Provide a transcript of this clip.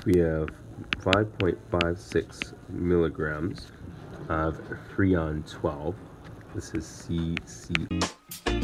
we have 5.56 milligrams of Freon-12. This is CC.